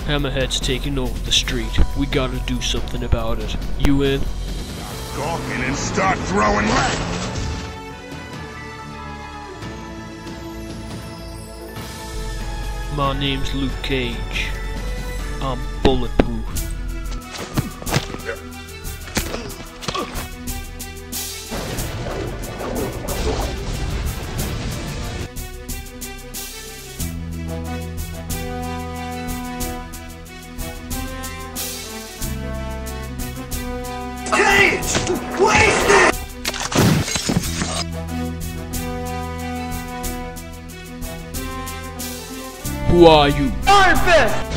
Hammerhead's taking over the street. We gotta do something about it. You in? Gawking and start throwing lead. My name's Luke Cage. I'm bulletproof. Cage! Wasted! Who are you? Iron Fist!